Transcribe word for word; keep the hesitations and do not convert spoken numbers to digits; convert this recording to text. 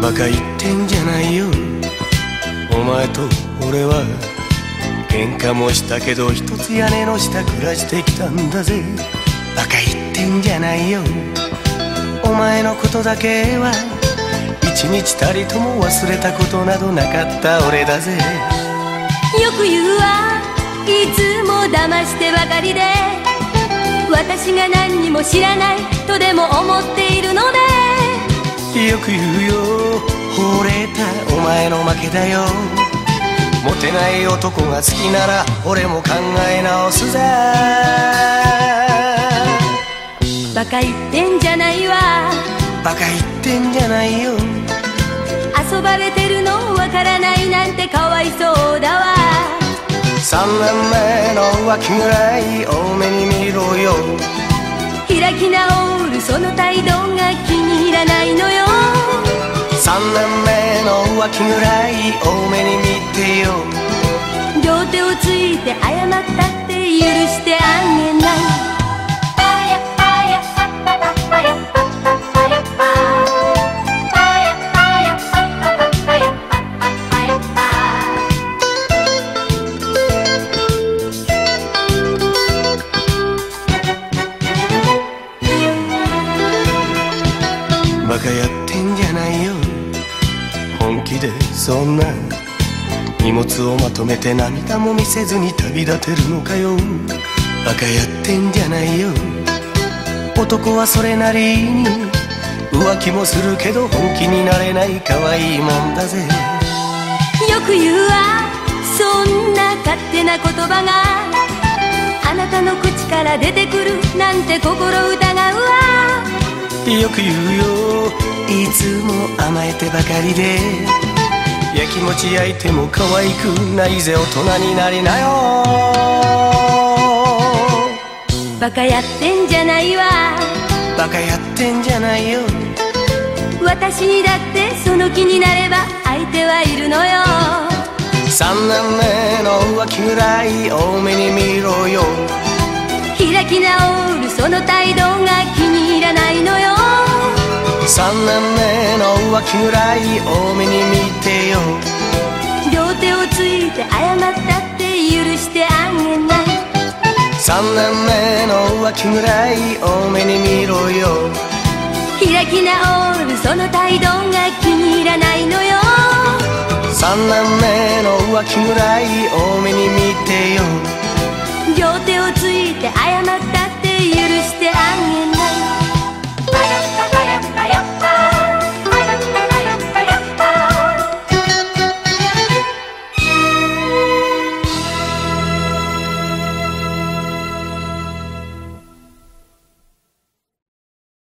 バカ言ってんじゃないよ。お前と俺は喧嘩もしたけど一つ屋根の下暮らしてきたんだぜ。バカ言ってんじゃないよ。お前のことだけは一日たりとも忘れたことなどなかった俺だぜ。 よく言うわ、いつも騙してばかりで、私が何にも知らないとでも思っているので。 よく言うよ、惚れたお前の負けだよ。モテない男が好きなら俺も考え直すぜ。 バカ言ってんじゃないわ。 バカ言ってんじゃないよ。 遊ばれてるのわからないなんてかわいそうだわ。 三年目の浮気ぐらい多めに見ろよ。 開き直るその態度が気に入らないのよ。 三年目の浮気ぐらい多めに見てよ。 両手をついて謝ったって許してあげない。 バカやってんじゃないよ。本気でそんな荷物をまとめて涙も見せずに旅立てるのかよ。バカやってんじゃないよ。男はそれなりに浮気もするけど本気になれない可愛いもんだぜ。 よく言うわ、そんな勝手な言葉があなたの口から出てくるなんて心疑うわ。 よく言うよ、いつも甘えてばかりでやきもち焼いても可愛くないぜ。大人になりなよ。 バカやってんじゃないわ。 バカやってんじゃないよ。 私にだってその気になれば相手はいるのよ。 三年目の浮気ぐらい多めに見ろよ。 開き直るその態度が気に入らないのよ。 三年目の浮気ぐらい多めに見てよ。 両手をついて謝ったって許してあげない。 三年目の浮気ぐらい多めに見ろよ。 開き直るその態度が気に入らないのよ。 三年目の浮気ぐらい多めに見てよ。 両手をついて謝ったって許